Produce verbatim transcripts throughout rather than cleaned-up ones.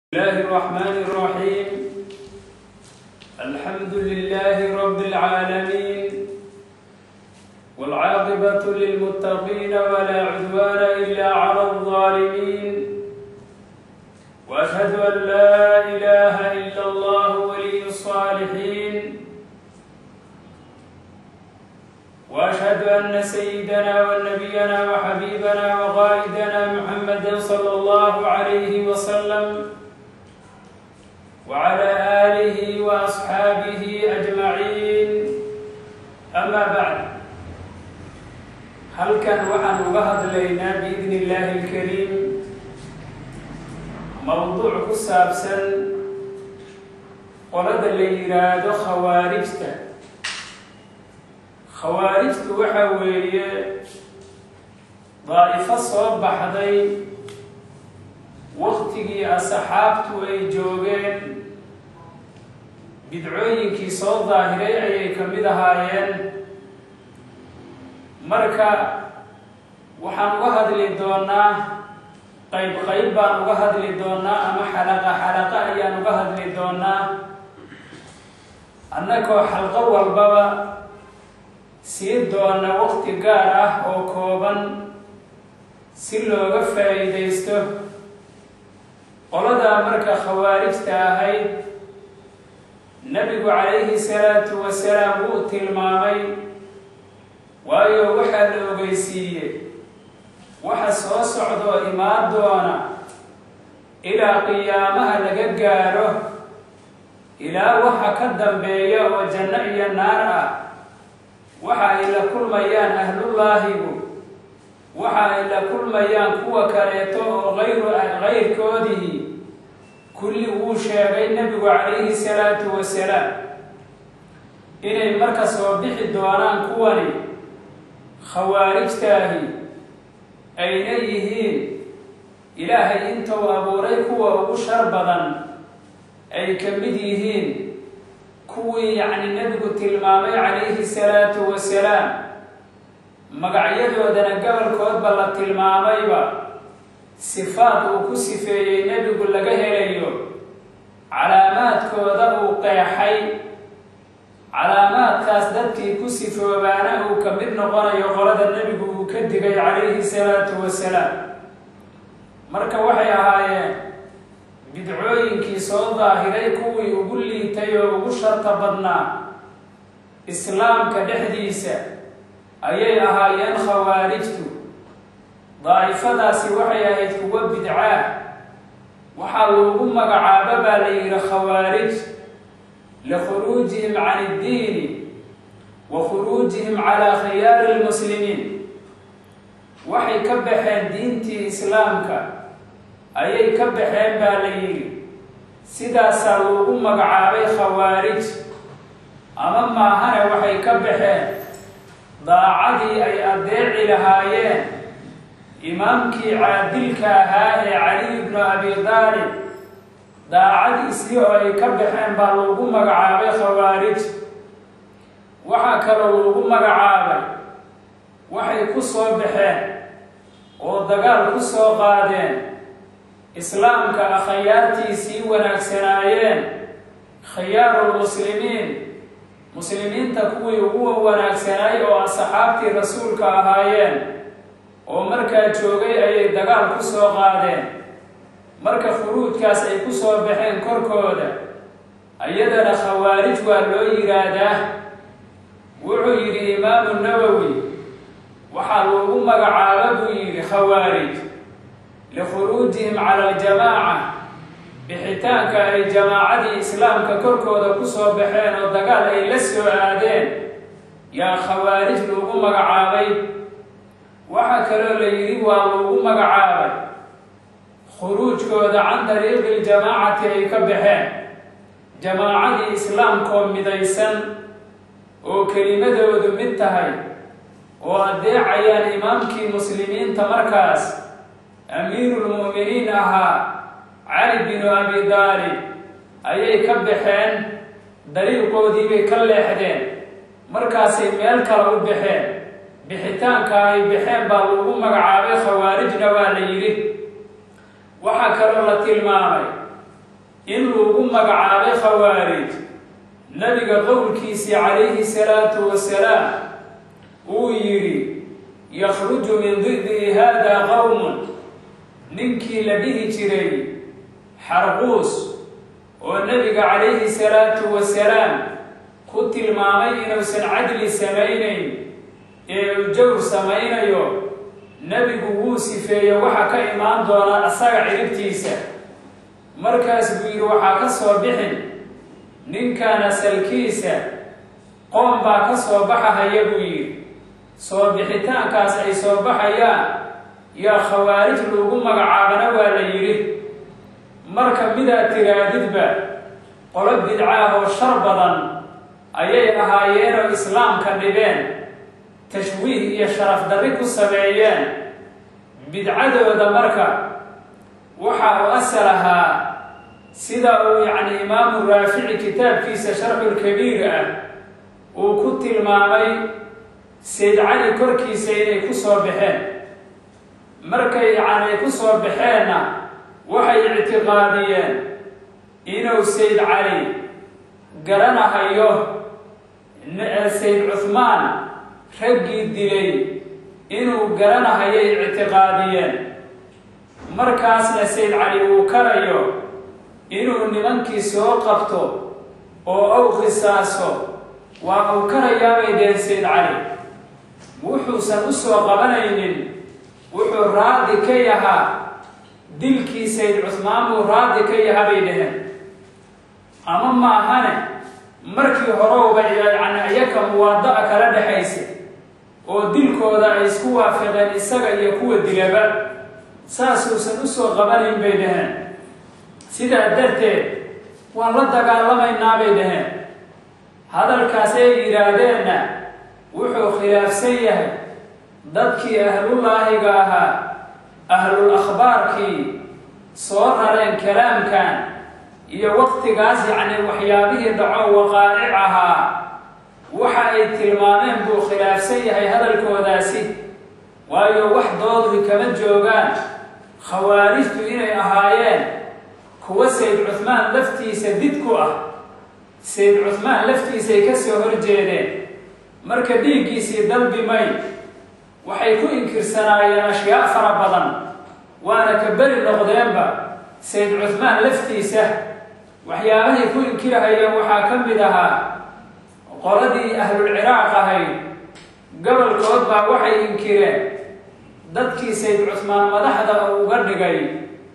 بسم الله الرحمن الرحيم. الحمد لله رب العالمين، والعاقبة للمتقين ولا عدوان إلا على الظالمين، وأشهد أن لا إله إلا الله ولي الصالحين، وأشهد أن سيدنا ونبينا وحبيبنا وقائدنا محمد صلى الله عليه وسلم وعلى آله وأصحابه أجمعين. أما بعد، هل كان وحن وهد لنا بإذن الله الكريم موضوع كسابسا ولد اللي يراد خوارجته. خوارجته وحوية ضائفة صوب بحضي waqtigii asxaabtu ay joogeen bidcooyinkii soo daahiray ayay ka mid ahaayeen. marka waxaan uga hadli doonaa qayb qayb baan uga hadli doonaa ama xalaqa xalaqa ayaan uga hadli doonaa, annagoo xalqo walbaba sii doona waqti gaar ah oo kooban si looga faa'iidaysto. qoladaa marka khawaarijta ahayd nabigu calayhi salaatu wasalaam wuu tilmaamay, waayo waxaa la ogeysiiyey waxa soo socdoo imaan doona ilaa qiyaamaha laga gaaro, ilaa waxa ka dambeeya oo janno iyo naar ah. waxa ay la kulmayaan ahlullaahigu, waxa ay la kulmayaan kuwa kaleeto oo ayru kayrkoodii kulli wuu sheegay nabigu calayhi salaatu wasalaam inay marka soo bixi doonaan kuwani khawaarijtaahi ayna yihiin ilaahay intuu abuuray kuwa ugu shar badan, ay ka mid yihiin kuwii yacni nabigu tilmaamay calayhi salaatu wasalaam, magacyadoodana gobolkoodba la tilmaamayba, sifaad uu ku sifeeyey nebigu laga helayo, calaamaadkooda uu qeexay, calaamaadkaas dadkii ku sifoobaana uu ka mid noqonayo qolada nebigu uu ka digay calayhi salaatu wasalaam. marka waxay ahaayeen bidcooyinkii soo daahiray kuwii ugu liitay oo ugu sharta badnaa islaamka dhexdiisa ayay ahaayeen khawaarijtu. daa'ifadaasi waxay ahayd kuwa bidcaa, waxaa loogu magacaaba baa la yidhi khawaarij likhuruujihim can iddiini wa khuruujihim calaa khiyaari lmuslimiin. waxay ka baxeen diintii islaamka ayay ka baxeen baa la yidhi, sidaasaa loogu magacaabay khawaarij. ama maahane waxay ka baxeen daacadii ay adeeci lahaayeen imaamkii caadilka ahaa ee cali ibnu abi daalib, daacadiisii oo ay ka baxeen baa loogu magacaabay khawaarij. waxaa kaloo loogu magacaabay waxay ku soo baxeen oo dagaal ku soo qaadeen islaamka akhyaartiisii wanaagsanaayeen, khiyaarulmuslimiin, muslimiinta kuwii ugu wanaagsanaay oo asxaabtii rasuulka ahaayeen oo markaa joogay ayay dagaal ku soo qaadeen. marka khuruujkaas ay ku soo baxeen korkooda ayadana khawaarij waa loo yidhaahdaa. wuxuu yidhi imaamu nawowi waxaa loogu magacaaba buu yidhi khawaarij likhuruujihim cala aljamaaca, bixitaanka ay jamaacadii islaamka korkooda ku soo baxeen oo dagaal ay la soo aadeen yaa khawaarij loogu magacaabay. waxaa kaloo la yidhi waa loogu magacaabay khuruujkooda can dariiqi ljamaacati ay ka baxeen, jamaacadii islaamkoo midaysan oo kelimadoodu mid tahay oo adeecayaan imaamkii muslimiinta markaas amiirulmu'miniin ahaa cali binu abi daalib, ayay ka baxeen, dariiqoodii bay ka leexdeen, markaasay meel kale u baxeen. bixitaanka ay baxeen baa lagu magacaabay khawaarijna waa la yidhi. waxaa kaloo la tilmaamay إن لوغو مقعابي خوارج نبي قول كيسي عليه الصلاة والسلام ويري يخرج من ضده هذا قوم ننكي لديه تري حرقوس والنبي عليه الصلاة والسلام قتل مامين وسن عدل سمينين الجور سمين يو نبي قوسي في وحكا إيمان دونا أساق عربتيسا مركز بير وحكا صبحن نين كان سلكيسا قوم باكا صبحها يبوير صبحتان كاس أي صبحها يا يا خوارج لوغو مقعابنا ولا يري مركب مدى ترادد با قلب بدعاه وشربضا أيي أهايين الإسلام كالنبين تشويه يا شرف دريك السبعيين بدعاده ودا مركب وحا أسلها سيدا يعني إمام الرافعي كتاب كيس شرح الكبير وكنت المامي سيد علي كركي سيدي كسور بحين مركي يعني كسور بحينا وحي اعتقاديين إنه سيد علي قرنا هيوه سيد عثمان رقي الدلي إنه قرنا هيي اعتقاديين مركاسنا سيد علي وكريو إنه نمانكي سو قبطو أو أو خساسو وأو كريا ويدين سيد علي وحو سنسو قبنين وحو راد كيها دلكي سيد عثمان وراد كيها بيدهن أما ما هنا مركي هروب عن أيك موادعك لدحيسي ودلكو دا يسكوا فغن إساق يكو الدلبا ساسو سنسو قبنين بيدهن سيدا درتي وان ردقا لما إنا بيدهن هذا الكاسي إرادينا وحو خلاف سيه ضدكي أهل الله قاها أهل الأخبار كي صورنا لين كلام كان إيا وقت قاسي عن وحيابه دعو وقائعها وحاية تلمانين بو خلاف سيه هذا الكوداسي وأيو وحدود كمان جوغان خوارجت إني أهايين كوا سيد عثمان لفتي سددكو أه سيد عثمان لفتي سيكسي هرجيدين مركا ديكي سي دلبي مي وحيكو إنكر سنايا أشياء فربضا وأنا كبري النقدين سيد عثمان لفتي سه وحيابه يكو إنكرها يا وحاكم بدها قردي أهل العراق هاي قبل كوضبا وحي إنكرين ضدكي سيد عثمان مدحدا أو قردقاي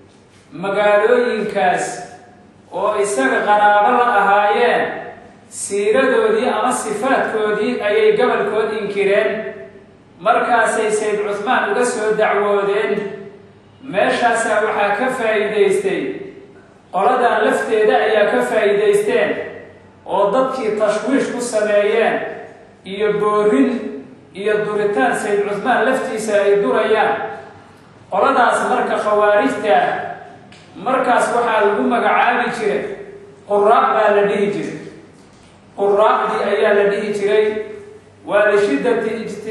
magaalooyinkaas oo isaga qanaabo la ahaayeen siiradoodii ama sifaadkoodii ayay gobolkood inkireen markaasay sayd cuthmaan uga soo dacwoodeen meeshaasaa waxaa ka faa'iidaystay qoladan lafteeda ayaa ka faa'iidaysteen oo dadkii tashwiish ku sameeyeen iyo boorin iyo duritaan sayd cuthmaan laftiisa ay durayaan qoladaas marka khawaarijta markaas waxaa lagu magacaabi jiray quraac baa la dhihi jiray quraacdii ayaa la dhihi jiray waa lishiddati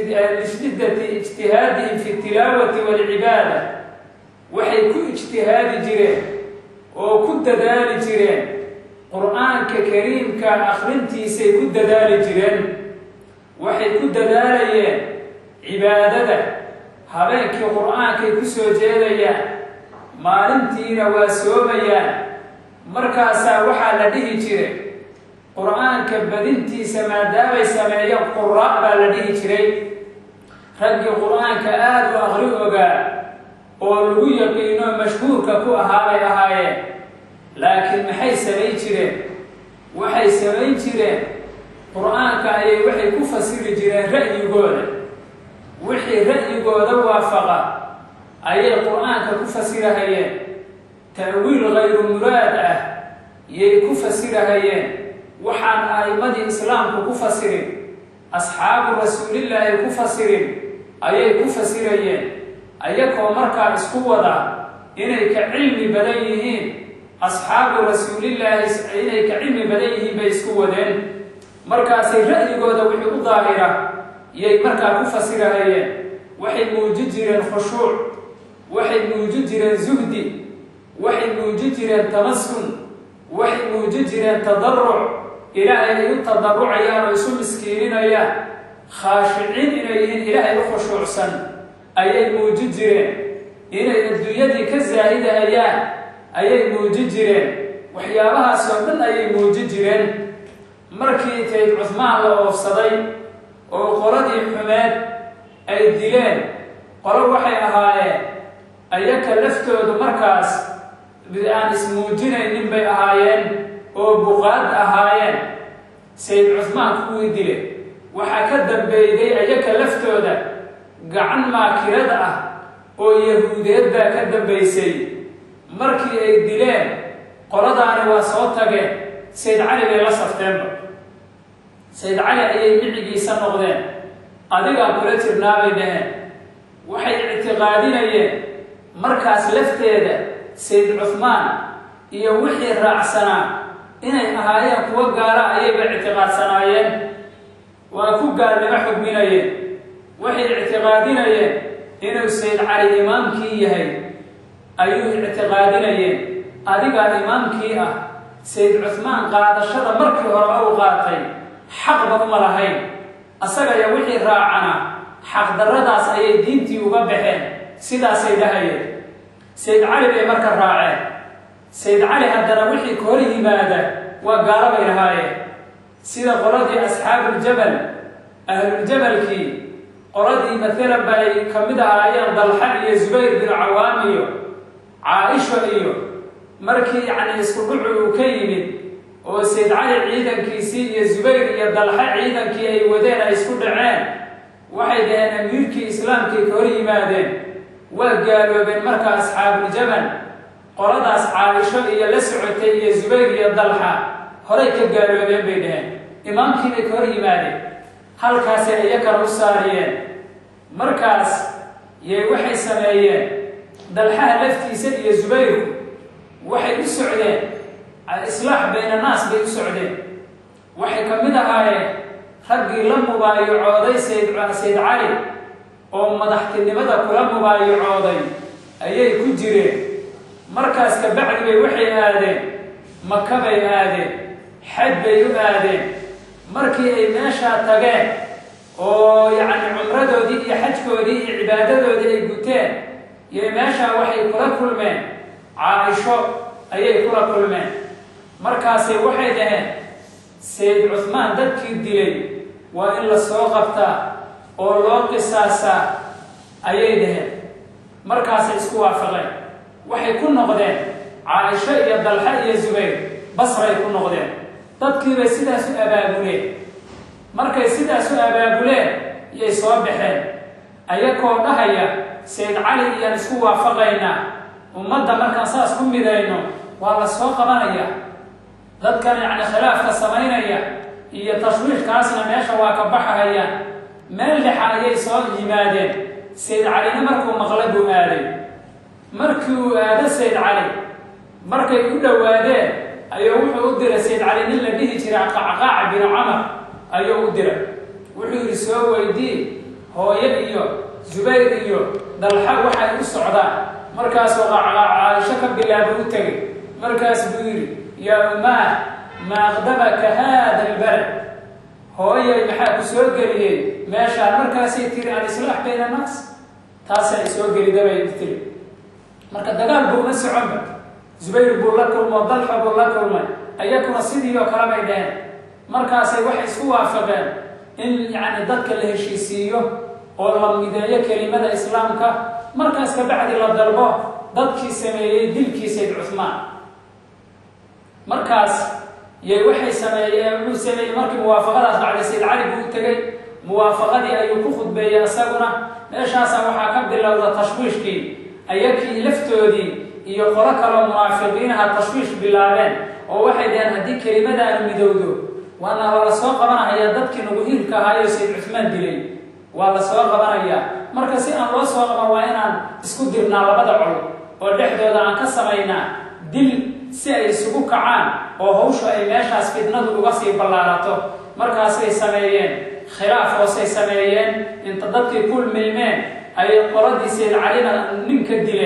ijtihaadihim fi tilaawati walcibaada waxay ku ijtihaadi jireen oo ku dadaali jireen qur'aanka kariimka akhrintiisay ku dadaali jireen waxay ku dadaalayeen cibaadada habeenkii qur'aankay ku soo jeedayaan maalintiina waa soomayaan markaasaa waxaa la dhihi jiray qur'aanka badintiisa maadaamay sameeyeen quraac baa la dhihi jiray raggii qur'aanka aada u aqri ogaa oo lagu yaqiino mashhuurka ku ahaa bay ahaayeen laakiin maxay samayn jireen waxay samayn jireen qur'aanka ayay waxay ku fasiri jireen ra'yigooda wixii ra'yigooda waafaqa ayay qur'aanka ku fasirahayeen ta'wiil ghayru muraad ah yay ku fasirahayeen waxaan a'immadii islaamku ku fasirin asxaabu rasuulillaahi ku fasirin ayay ku fasirayeen ayagoo markaa isku wada inay ka cilmi badan yihiin asxaabu rasuulillaahi inay ka cilmi badan yihiin bay isku wadeen markaasay ra'yigooda wixii u daahira yay markaa ku fasirahayeen waxay muujin jireen khushuuc waxay muujin jireen zuhdi waxay muujin jireen tamaskun waxay muujin jireen tadarruc ilaahay ay u tadarrucayaan oo isu miskiininayaan khaashiciin inay yihiin ilaahay u khushuucsan ayay muujin jireen inay adduunyadii ka zaahidahayaan ayay muujin jireen waxyaabahaas oo dhan ayay muujin jireen markii Sayd Cuthmaan la oofsaday oo qoladii xumeed ay dileen qolo waxay ahaayeen ayaka laftoodu markaas aan ismuujinaynin bay ahaayeen oo buqaad ahaayeen Sayd Cuthmaan kuwii dilay waxaa ka dambeeyay ayaka laftooda gacan maakirada ah oo yahuudeed baa ka dambeysay markii ay dileen qoladaani waa soo tageen Sayd Cali bay la safteenba Sayd Cali ayay micigiisa noqdeen adigaa kula jirnaabay dhaheen waxay ictiqaadinayeen markaas lafteeda Sayd Cuthmaan iyo wixii raacsanaa inay ahaayeen kuwa gaala ayayba ictiqaadsanaayeen waa ku gaalnimo xugminayeen waxay ictiqaadinayeen inuu Sayd Cali imaamkii yahay ayuu ictiqaadinayeen adigaa imaamkii ah Sayd Cuthmaan qaadashada markii hore uu qaatay xaqba uma lahayn asaga iyo wixii raacana xaq darradaas ayay diintii uga baxeen sidaasay dhahayeen Sayd Cali bay marka raaceen Sayd Cali haddana wixii ka hor yimaada waa gaalo bay lahaayeen sida qoladii asxaabul jabal ahlul jabalkii qoladii maalan bay ka mid ahaayeen Dalxa iyo Zubayr bin Cawaam iyo Caaisha iyo markii yacni isku dhucu uu ka yimid oo Sayd Cali ciidankiisii iyo Zubayr iyo Dalxa ciidankii ay wadeen ay isku dhaceen waxay dhaheen amiirkii islaamkii ka hor yimaadeen waa gaaloobeen marka asxaabul jabal qoladaas Caaisha iyo la socotay iyo Zubayr iyo Dalxa horay ka gaaloobeen bay dhaheen imaamkii bay ka hor yimaadeen halkaasay iyakana u saariyeen markaas yay waxay sameeyeen Dalxaha laftiisa iyo Zubayrku waxay u socdeen islaax bayna naas bay u socdeen waxay ka mid ahaayeen raggii la mubaayacooday Sayd Cali oo madaxtinimada kula mubaayacooday ayay ku jireen markaas ka bacdi bay waxay aadeen Maka bay aadeen xaj bay u aadeen markii ay meeshaa tageen oo yacni cumradoodii iyo xajkoodii iyo cibaadadoodii ay guteen iyo meeshaa waxay kula kulmeen Caaisho ayay kula kulmeen markaasay waxay dhaheen Sayd Cuthmaan dadkii dilay waa in la soo qabtaa oo loo qisaasaa ayay dhaheen markaasay isku waafaqeen waxay ku noqdeen Caaisha iyo Dalxa iyo Zubayr Basray ku noqdeen dadkii bay sidaas u abaabuleen markay sidaas u abaabuleen yay soo baxeen ayagoo dhahaya Sayd Cali iyaan isku waafaqaynaa ummadda markaan saas ku midayno waa la soo qabanaya dadkan yacni khilaafka samaynaya iyo tashwiishkaasna meesha waa ka baxahayaan meel dhexa ayay soo yimaadeen Sayd Calina markuu maqlay buu aaday markii uu aado Sayd Cali markay u dhowaadeen ayuu wuxuu u diray Sayd Cali nin la dhihi jiray Qacqaac bin Camar ayuu u diray wuxuu yidhi soo weydii hooyo iyo Zubayr iyo Dalxa waxay u socdaan markaasuu Qacqaac Caaisha ka bilaabay u tegay markaas buu yidhi yaa ummaa ma aqdabaka haada albalad hooyay maxaa ku soo geliyey meeshaan markaasay tiri al-islaax bayna naas taasay soo gelidabay tiri marka dagaal buu ma soconba Zubayr buu la kulmo Dalxa buu la kulmay ayakuna sidii oo kale bay dhaheen markaasay waxay isku waafaqeen in yacni dadka la heshiisiiyo oo la mideeyo kelimada islaamka markaas ka bacdi la dalbo dadkii sameeyey dilkii Sayd Cuthmaan markaas yay waxay sameeyeen wuxuu sameeyey markii muwaafaqadaas dhacday Sayd Cali buu tegay muwaafaqadii ayuu ku khudbeeyay asaguna meeshaas waxaa ka bilowda tashwiishkii ayakii laftoodii iyo qolo kale munaafiqiinaha tashwiish bilaabeen oo waxay dhaheen haddii kelimadaanu midowdo waana la soo qabanayaa dadkii nagu hilka ahaayoo Sayd Cuthmaan dilay waa la soo qabanayaa marka si aan loo soo qaban waa inaan isku dirnaa labada col oo dhexdooda aan ka samaynaa dil si ay isugu kacaan oo hawsha ay meeshaas fitnadu uga sii ballaarato markaasay sameeyeen khilaaf hoosay sameeyeen inta dadkii kul milmeen ay qoladii Sayd Calina ninka dileen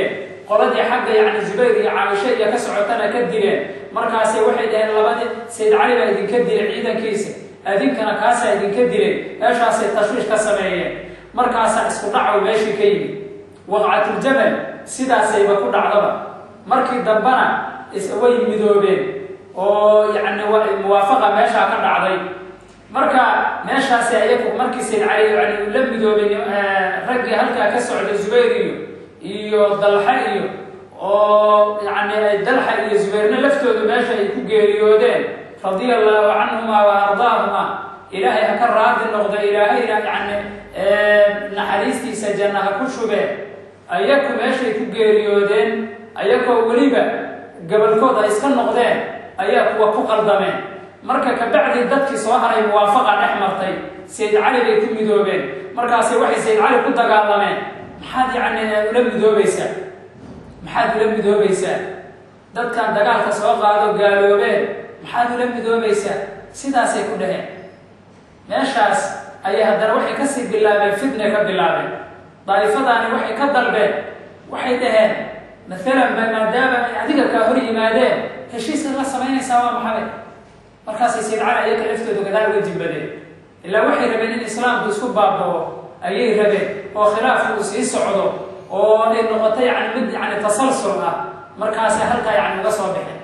qoladii xagga yani Zubayr iyo Caaisha iyo ka socotana ka dileen markaasay waxay dhaheen labadii Sayd Cali baa idinka dilay ciidankiisa adinkana kaasa idinka dilay meeshaasay tashwiish ka sameeyeen markaasa isku dhaco meeshii ka yimid waqcatul jamal sidaasayba ku dhacdaba markii dambana way midoobeen oo yani muwaafaqa meesha ka dhacday marka meeshaas ayagu markii Sayd Cali yani la midoobeen raggi halka ka socday Zubayr iyo iyo Dalha iyo oo yani Dalha iyo Zubayrna laftoodu meesha ay ku geeriyoodeen radiyallahu anhuma wa ardaahuma ilaahay ka raadi noqday ilaahay yani naxariistiisa jannaha ku shubee ayagu meesha ku geeriyoodeen ayagu waliba gabalkooda iska noqdeen ayaa kuwa ku qaldameen marka ka bacdi dadkii soo haray muwaafaqa dhex martay Sayd Cali bay ku midoobeen markaas waxay Sayd Cali ku dagaalameen maxaad yani la midoobaysaa maxaad la midoobaysaa dadkan dagaalka soo qaado gaaloobeen maxaad la midoobaysaa sidaasay ku dhaheen meeshaas ayaa haddana waxay ka sii bilaabeen fitna ka bilaabeen daa'ifadaani waxay ka dalbeen waxay dhaheen maalan maadaama ay adiga ka hor yimaadeen heshiiska la samaynaysaa waa maxay markaasay Sayd Cali ayaga laftoodu gadaal uga jimbadeen ilaa waxay rabeen in islaamku isku baabao ayay rabeen oo khilaafku uu sii socdo oo ay noqoto yani mid yani tasalsul ah markaasay halkaa yani uga soo baxeen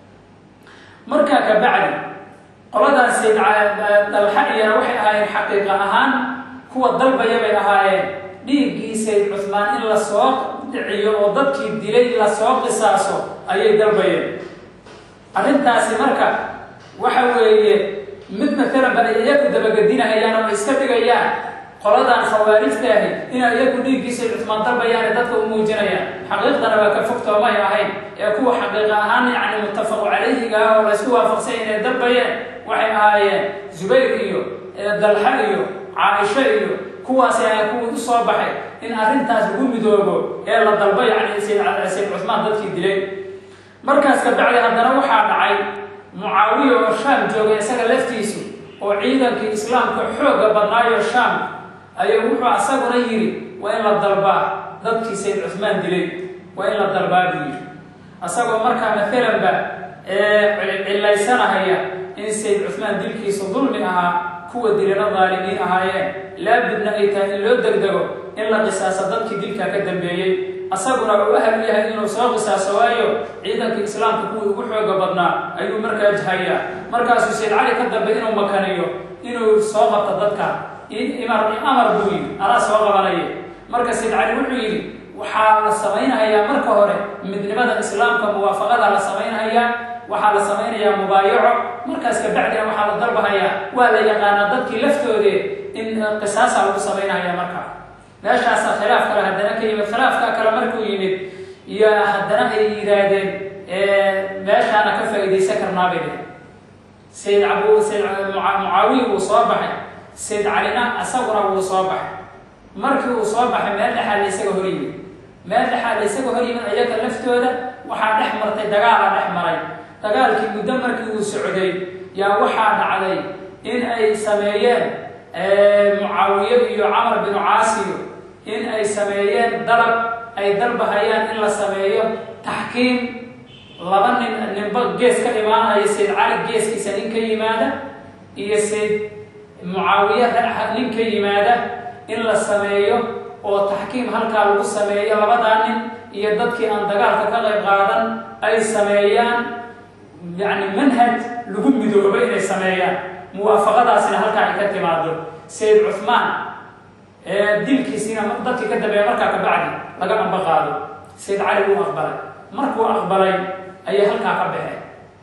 markaa ka bacdi qoladan Sayd Dalha iyana waxay ahaayeen xaqiiqa ahaan kuwa dalbaya bay ahaayeen dhiiggii Sayd Cuthmaan in la soo dhiciyo oo dadkii dilay la soo qisaaso ayay dalbayeen arrintaasi marka waxa weeye mid maalan ba iyagu dabagadinahayaan oo iska dhigayaan qoladan khawaarijtaahi in iyagu dhiiggii Sayd Cuthmaan dalbayaan dadka u muujinayaan xaqiiqdana waa ka fogtoo may ahayn ee kuwa xaqiiqa ahaan yani muttafaqu calayhiga oo la isku waafaqsan inay dalbayeen waxay ahaayeen Zubayr iyo Dalha iyo Caaisha iyo kuwaas ayaa kuwa u soo baxay in arrintaas lagu midoobo ee la dalbo yani Sayd Cuthmaan dadkii dilay markaas ka bacdi haddana waxaa dhacay Mucaawiya oo Shaam joogay isaga laftiisu oo ciidankii islaamka xooga badnaayo Shaam ayuu wuxuu asaguna yiri waa in la dalbaa dadkii Sayd Cuthmaan dilay waa in la dalbaa yiri asagoo markaa maalan ba ee cilaysanahaya in Sayd Cuthmaan dilkiisu dulmi ahaa kuwa dilana dhaalimiin ahaayeen laabudna ay tahay in loo degdego in la qisaaso dadkii dilka ka dambeeyay asaguna uu ahal yahay inuu soo qisaaso waayo ciidanka islaamka kuwa ugu xooga badnaa ayuu markaa jahaya markaasuu Sayd Cali ka dambe inuu makaniyo inuu soo qabto dadka imar amar buu yidhi anaa soo qabanaya marka Sayd Cali wuxuu yidhi waxaa la samaynayaa marka hore midnimada islaamka muwaafaqada la samaynayaa waxaa la samaynayaa mubaayaco markaas ka bacdina waxaa la dalbahayaa waa la yaqaanaa dadkii laftoode in qisaasa lagu samaynayaa markaa meeshaasa khilaaf kale haddana ka yimid khilaafka kale markuu yimid iyo haddana ay yidhaahdeen meeshaana ka faa'iidaysan karnaa bay dhaheen Sayd Abu Sayd Mucaawiya wuu soo baxay Sayd Calina asaguna wuu soo baxay markii uu soo baxay meel dhexaa la isaga hor yimid meel dhexaa la isaga hor yimid ayaga laftooda waxaa dhex martay dagaala dhex maray dagaalkii muddo markii uu socday yaa waxaa dhacday in ay sameeyeen Mucaawiya iyo Camar bin Caas in ay sameeyeen dalab ay dalbahayaan in la sameeyo taxkiim laba nin ninba gees ka imaanaya Sayd Cali geeskiisa nin ka yimaada iyo Sayd Mucaawiya nin ka yimaada in la sameeyo oo taxkiim halkaa lagu sameeyo labadaa nin iyo dadkii aan dagaalka ka qayb qaadan ay sameeyaan yani manhaj lagu midoobo inay sameeyaan muwaafaqadaasina halkaa ay ka timaado Sayd Cuthmaan dilkiisina dadkii ka dambeeya markaa ka bacdi laga amba qaado Sayd Cali wuu aqbalay markuu aqbalay ayay halkaa ka baxeen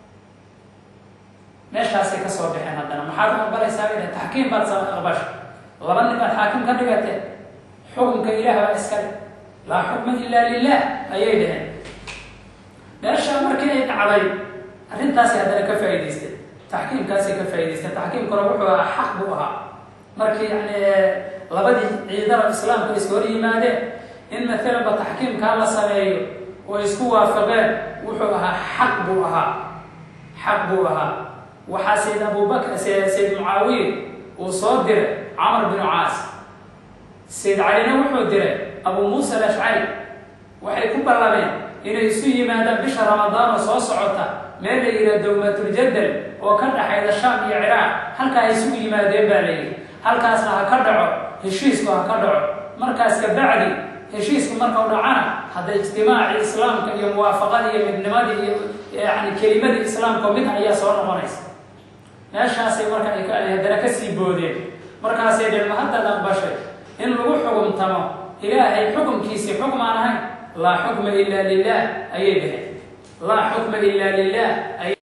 meeshaasay ka soo baxeen haddana maxaad aqbalaysaa ila taxkiim baad aqbashay laba nin baad xaakim ka dhigatee xukunka ilaah baa iskale laa xukma ilaa lilah ayay dhaheen meesha markii ay dhacday arrintaasay haddana ka faa'iidaystay taxkiimkaasay ka faa'iidaystay taxkiimkuna wuxuu ahaa xaq buu ahaa markii yani labadii ciidana islaamka iska hor yimaadeen in maalan ba taxkiimkaa la sameeyo oo isku waafaqeen wuxuu ahaa xaq buu ahaa xaq buu ahaa waxaa Sayd Abubakr Sayd Mucaawiya uu soo diray Camar bin Caas Sayd Calina wuxuu diray Abu Muusa al-Ashcari waxay ku ballameen inay isu yimaadaan bisha ramadaan oo soo socota meel la yidhaha dowmatul jadal oo ka dhaxayda shaam iyo ciraaq halkaa ay isugu yimaadeen baa la yidhi halkaasna ha ka dhaco heshiisku ha ka dhaco markaas ka bacdi heshiisku markau dhacana hadda ijtimaacii islaamka iyo muwaafaqadii iyo midnimadii iyo yani kelimadii islaamka mid ayaa soo noqonaysa meeshaasay marka ay haddana kasii boodeen markaasay dheen ma haddaad aqbashay in lagu xukumtamo ilaahay xukumkiisii xukm aan ahayn laa xukma ila lilah ayay dhaheen laa xukma ila lilah ay